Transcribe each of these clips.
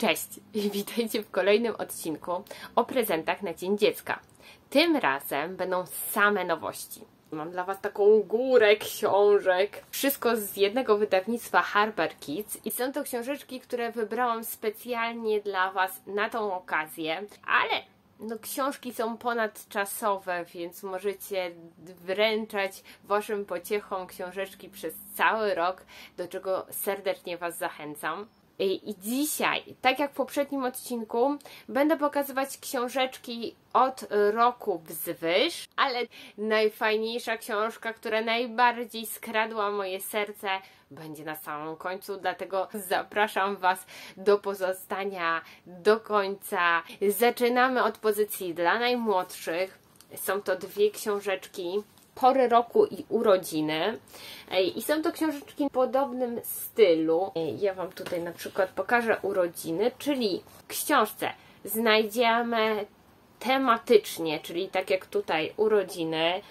Cześć i witajcie w kolejnym odcinku o prezentach na Dzień Dziecka. Tym razem będą same nowości. Mam dla Was taką górę książek. Wszystko z jednego wydawnictwa Harper Kids i są to książeczki, które wybrałam specjalnie dla Was na tą okazję, ale książki są ponadczasowe, więc możecie wręczać Waszym pociechom książeczki przez cały rok, do czego serdecznie Was zachęcam. I dzisiaj, tak jak w poprzednim odcinku, będę pokazywać książeczki od roku wzwyż, ale najfajniejsza książka, która najbardziej skradła moje serce, będzie na samym końcu, dlatego zapraszam Was do pozostania do końca. Zaczynamy od pozycji dla najmłodszych. Są to dwie książeczki, Pory roku i urodziny. I są to książeczki w podobnym stylu. Ja Wam tutaj na przykład pokażę urodziny, czyli w książce znajdziemy tematycznie, czyli tak jak tutaj urodziny,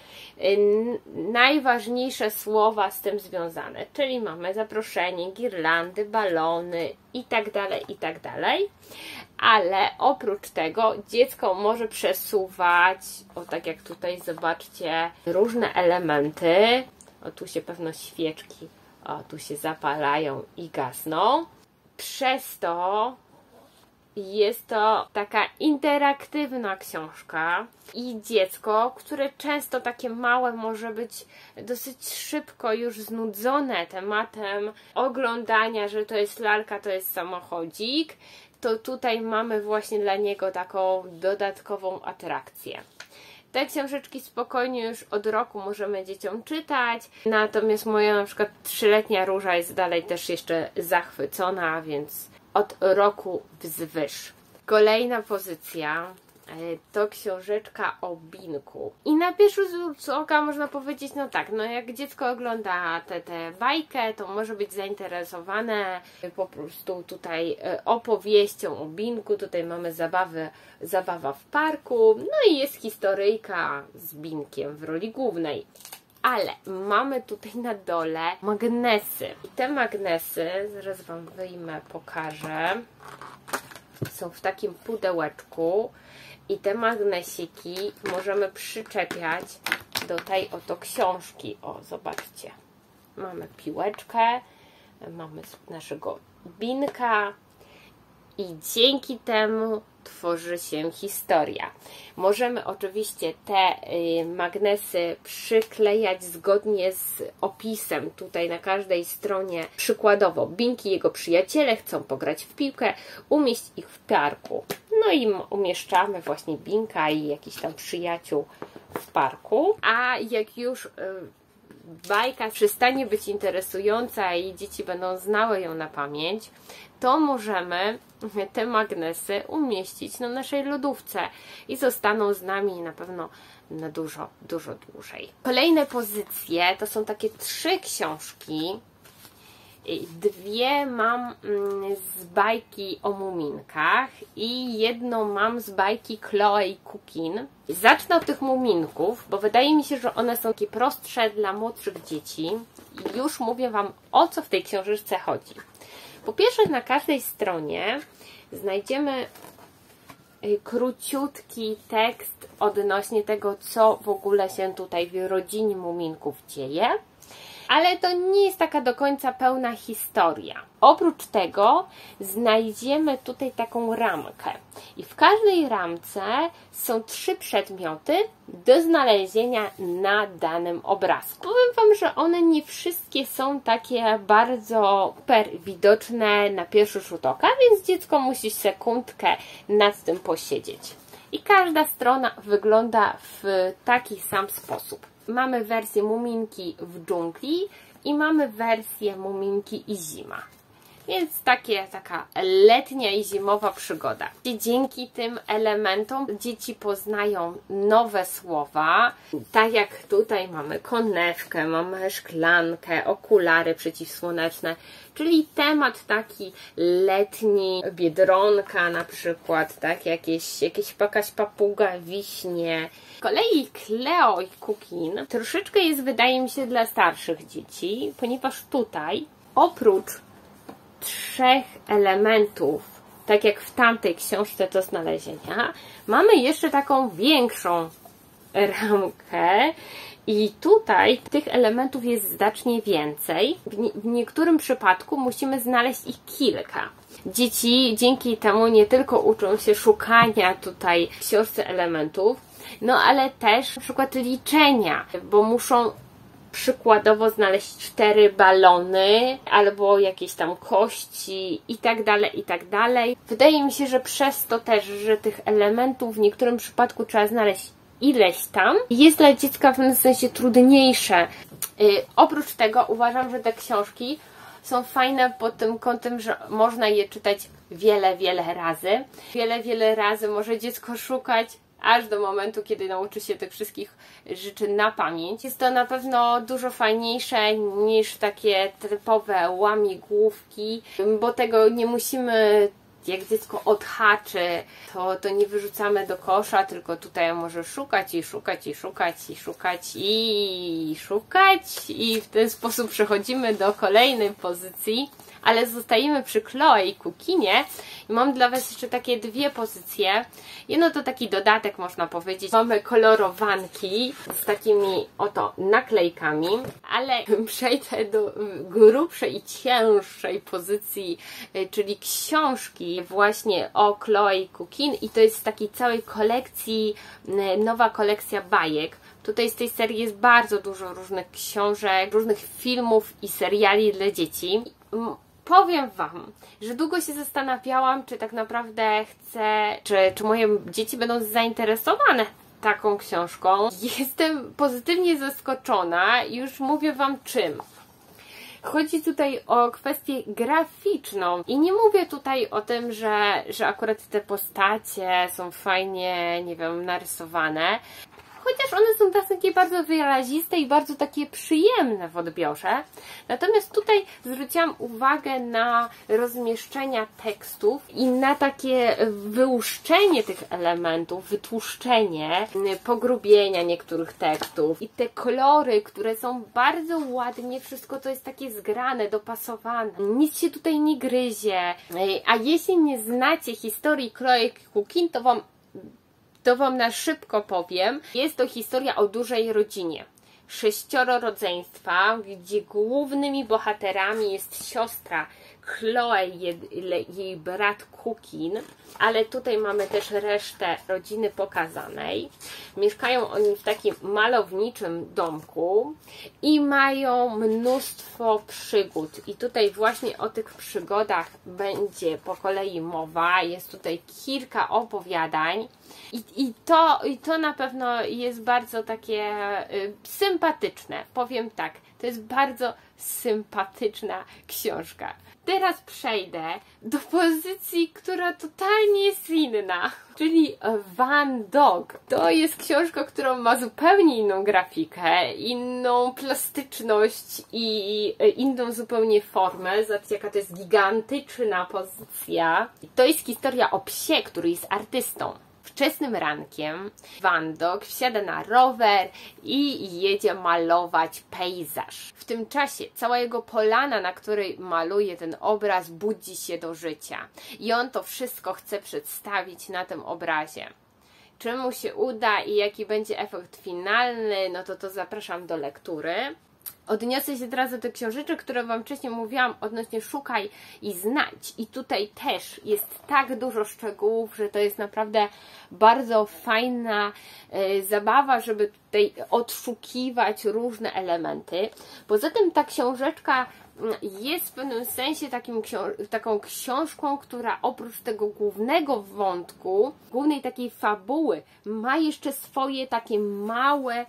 najważniejsze słowa z tym związane, czyli mamy zaproszenie, girlandy, balony i tak dalej, ale oprócz tego dziecko może przesuwać, tak jak tutaj zobaczcie, różne elementy. Tu się pewno świeczki, tu się zapalają i gasną. Przez to jest to taka interaktywna książka i dziecko, które często takie małe może być dosyć szybko już znudzone tematem oglądania, że to jest lalka, to jest samochodzik, to tutaj mamy właśnie dla niego taką dodatkową atrakcję. Te książeczki spokojnie już od roku możemy dzieciom czytać, natomiast moja na przykład 3-letnia Róża jest dalej też jeszcze zachwycona, więc od roku wzwyż. Kolejna pozycja to książeczka o Binku. I na pierwszy rzut oka można powiedzieć, jak dziecko ogląda tę bajkę, to może być zainteresowane po prostu tutaj opowieścią o Binku. Tutaj mamy zabawa w parku, i jest historyjka z Binkiem w roli głównej. Ale mamy tutaj na dole magnesy. I te magnesy, zaraz Wam wyjmę, pokażę. Są w takim pudełeczku i te magnesiki możemy przyczepiać do tej oto książki. Zobaczcie. Mamy piłeczkę, mamy naszego Binka i dzięki temu tworzy się historia. Możemy oczywiście te magnesy przyklejać zgodnie z opisem. Tutaj na każdej stronie przykładowo Bink i jego przyjaciele chcą pograć w piłkę, umieść ich w parku. I umieszczamy właśnie Binka i jakichś tam przyjaciół w parku. A jak już bajka przestanie być interesująca i dzieci będą znały ją na pamięć, to możemy te magnesy umieścić na naszej lodówce i zostaną z nami na pewno na dużo dłużej. Kolejne pozycje to są takie 3 książki. 2 mam z bajki o muminkach i jedną mam z bajki Chloe i Cookin. Zacznę od tych muminków, bo wydaje mi się, że one są takie prostsze dla młodszych dzieci. I już mówię Wam, o co w tej książeczce chodzi. Po pierwsze, na każdej stronie znajdziemy króciutki tekst odnośnie tego, co w ogóle się tutaj w rodzinie muminków dzieje. Ale to nie jest taka do końca pełna historia. Oprócz tego znajdziemy tutaj taką ramkę. I w każdej ramce są 3 przedmioty do znalezienia na danym obrazku. Powiem Wam, że one nie wszystkie są takie bardzo super widoczne na pierwszy rzut oka, więc dziecko musi sekundkę nad tym posiedzieć. I każda strona wygląda w taki sam sposób. Mamy wersję Muminki w dżungli i mamy wersję Muminki i zima. Więc taka letnia i zimowa przygoda. I dzięki tym elementom dzieci poznają nowe słowa. Tak jak tutaj mamy konewkę, mamy szklankę, okulary przeciwsłoneczne, czyli temat taki letni, biedronka na przykład, tak, jakaś papuga, wiśnie. Z kolei Cleo i Cookin troszeczkę jest, wydaje mi się, dla starszych dzieci, ponieważ tutaj oprócz 3 elementów tak jak w tamtej książce do znalezienia, mamy jeszcze taką większą ramkę i tutaj tych elementów jest znacznie więcej. W niektórym przypadku musimy znaleźć ich kilka. Dzieci dzięki temu nie tylko uczą się szukania tutaj w książce elementów, no ale też na przykład liczenia, bo muszą przykładowo znaleźć 4 balony albo jakieś tam kości i tak dalej, i tak dalej. Wydaje mi się, że przez to też, że tych elementów w niektórym przypadku trzeba znaleźć ileś tam, jest dla dziecka w pewnym sensie trudniejsze. Oprócz tego uważam, że te książki są fajne pod tym kątem, że można je czytać wiele razy. Wiele razy może dziecko szukać aż do momentu, kiedy nauczy się tych wszystkich rzeczy na pamięć. Jest to na pewno dużo fajniejsze niż takie typowe łamigłówki, bo tego nie musimy, jak dziecko odhaczy, to nie wyrzucamy do kosza, tylko tutaj może szukać i szukać i szukać i szukać i szukać i w ten sposób przechodzimy do kolejnej pozycji. Ale zostajemy przy Chloe i Cookinie i mam dla Was jeszcze takie 2 pozycje. Jedno to taki dodatek, można powiedzieć. Mamy kolorowanki z takimi oto naklejkami, ale przejdę do grubszej i cięższej pozycji, czyli książki właśnie o Chloe i Cookin i to jest z takiej całej kolekcji, nowa kolekcja bajek. Tutaj z tej serii jest bardzo dużo różnych książek, różnych filmów i seriali dla dzieci. Powiem Wam, że długo się zastanawiałam, czy tak naprawdę chcę, czy moje dzieci będą zainteresowane taką książką. Jestem pozytywnie zaskoczona i już mówię Wam czym. Chodzi tutaj o kwestię graficzną i nie mówię tutaj o tym, że akurat te postacie są fajnie, nie wiem, narysowane. Chociaż one są takie bardzo wyraziste i bardzo takie przyjemne w odbiorze. Natomiast tutaj zwróciłam uwagę na rozmieszczenia tekstów i na takie wyłuszczenie tych elementów, wytłuszczenie, pogrubienia niektórych tekstów. I te kolory, które są bardzo ładnie, wszystko to jest takie zgrane, dopasowane. Nic się tutaj nie gryzie. A jeśli nie znacie historii Chloe i Cookin, to Wam na szybko powiem. Jest to historia o dużej rodzinie. 6 rodzeństwa, gdzie głównymi bohaterami jest siostra Chloe, jej brat Cookin, ale tutaj mamy też resztę rodziny pokazanej. Mieszkają oni w takim malowniczym domku i mają mnóstwo przygód. I tutaj właśnie o tych przygodach będzie po kolei mowa. Jest tutaj kilka opowiadań. I to na pewno jest bardzo takie sympatyczne. Powiem tak, to jest bardzo sympatyczna książka. Teraz przejdę do pozycji, która totalnie jest inna, czyli Van Dog. To jest książka, która ma zupełnie inną grafikę, inną plastyczność i inną zupełnie formę. Zobaczcie, jaka to jest gigantyczna pozycja. To jest historia o psie, który jest artystą. Wczesnym rankiem Van Dog wsiada na rower i jedzie malować pejzaż. W tym czasie cała jego polana, na której maluje ten obraz, budzi się do życia. I on to wszystko chce przedstawić na tym obrazie. Czy mu się uda i jaki będzie efekt finalny, no to zapraszam do lektury. Odniosę się teraz do tych książeczek, które Wam wcześniej mówiłam odnośnie szukaj i znajdź. I tutaj też jest tak dużo szczegółów, że to jest naprawdę bardzo fajna zabawa, żeby tutaj odszukiwać różne elementy. Poza tym ta książeczka jest w pewnym sensie taką książką, która oprócz tego głównego wątku, głównej takiej fabuły, ma jeszcze swoje takie małe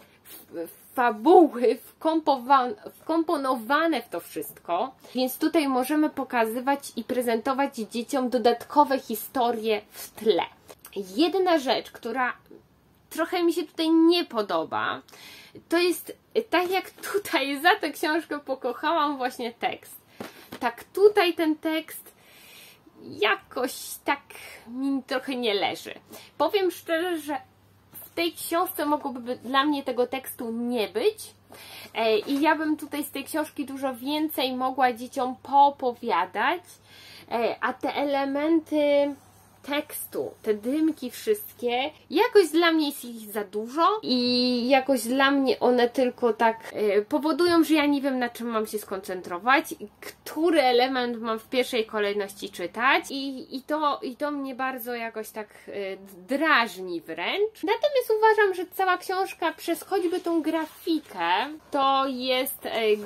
fabuły wkomponowane w to wszystko, więc tutaj możemy pokazywać i prezentować dzieciom dodatkowe historie w tle. Jedna rzecz, która trochę mi się tutaj nie podoba, to jest tak jak tutaj za tę książkę pokochałam właśnie tekst. Tak tutaj ten tekst jakoś tak mi trochę nie leży. Powiem szczerze, że w tej książce mogłoby dla mnie tego tekstu nie być i ja bym tutaj z tej książki dużo więcej mogła dzieciom poopowiadać, a te elementy tekstu, te dymki wszystkie, jakoś dla mnie jest ich za dużo i jakoś dla mnie one tylko tak powodują, że ja nie wiem, na czym mam się skoncentrować, który element mam w pierwszej kolejności czytać i to mnie bardzo jakoś tak drażni wręcz. Natomiast uważam, że cała książka przez choćby tą grafikę to jest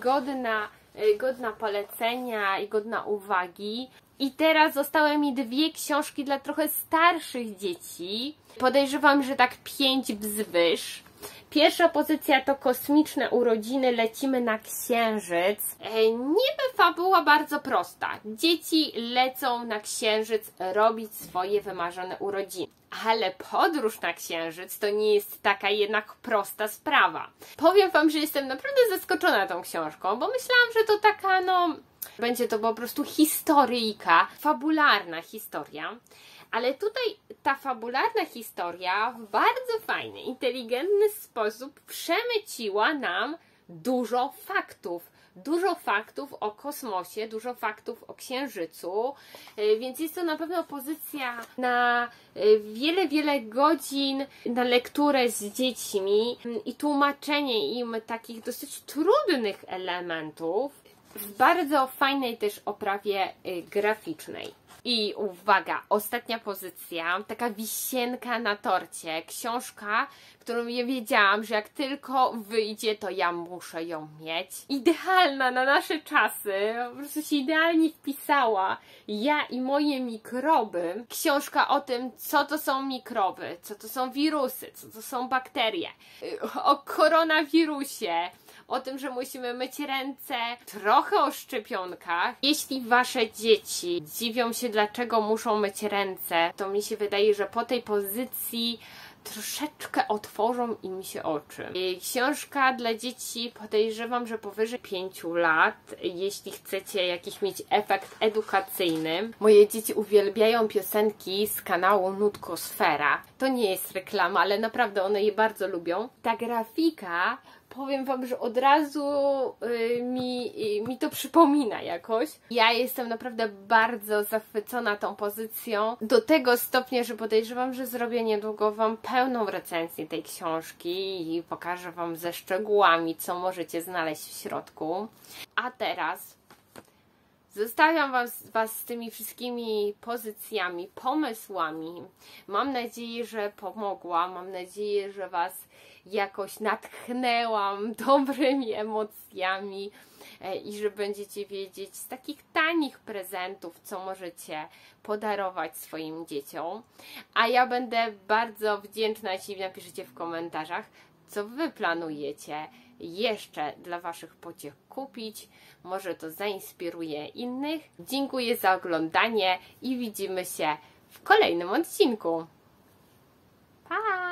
godna polecenia i godna uwagi. I teraz zostały mi 2 książki dla trochę starszych dzieci. Podejrzewam, że tak 5 wzwyż. Pierwsza pozycja to Kosmiczne urodziny, lecimy na Księżyc. Niby fabuła bardzo prosta. Dzieci lecą na Księżyc robić swoje wymarzone urodziny. Ale podróż na Księżyc to nie jest taka jednak prosta sprawa. Powiem Wam, że jestem naprawdę zaskoczona tą książką, bo myślałam, że to taka, będzie to po prostu historyjka, fabularna historia. Ale tutaj ta fabularna historia w bardzo fajny, inteligentny sposób przemyciła nam dużo faktów. Dużo faktów o kosmosie, dużo faktów o Księżycu, więc jest to na pewno pozycja na wiele godzin na lekturę z dziećmi i tłumaczenie im takich dosyć trudnych elementów w bardzo fajnej też oprawie graficznej. I uwaga, ostatnia pozycja, taka wisienka na torcie, książka, którą ja wiedziałam, że jak tylko wyjdzie, to ja muszę ją mieć. Idealna na nasze czasy, po prostu się idealnie wpisała. Ja i moje mikroby. Książka o tym, co to są mikroby, co to są wirusy, co to są bakterie, o koronawirusie, o tym, że musimy myć ręce, trochę o szczepionkach. Jeśli Wasze dzieci dziwią się, dlaczego muszą myć ręce, to mi się wydaje, że po tej pozycji troszeczkę otworzą im się oczy. Książka dla dzieci podejrzewam, że powyżej 5 lat, jeśli chcecie jakiś mieć efekt edukacyjny. Moje dzieci uwielbiają piosenki z kanału Nutkosfera. To nie jest reklama, ale naprawdę one je bardzo lubią. Ta grafika, powiem Wam, że od razu mi to przypomina jakoś. Ja jestem naprawdę bardzo zachwycona tą pozycją. Do tego stopnia, że podejrzewam, że zrobię niedługo Wam pełną recenzję tej książki i pokażę Wam ze szczegółami, co możecie znaleźć w środku. A teraz zostawiam Was z tymi wszystkimi pozycjami, pomysłami. Mam nadzieję, że pomogłam. Mam nadzieję, że Was jakoś natchnęłam dobrymi emocjami i że będziecie wiedzieć z takich tanich prezentów, co możecie podarować swoim dzieciom. A ja będę bardzo wdzięczna, jeśli napiszecie w komentarzach, co Wy planujecie jeszcze dla Waszych pociech kupić. Może to zainspiruje innych. Dziękuję za oglądanie i widzimy się w kolejnym odcinku. Pa!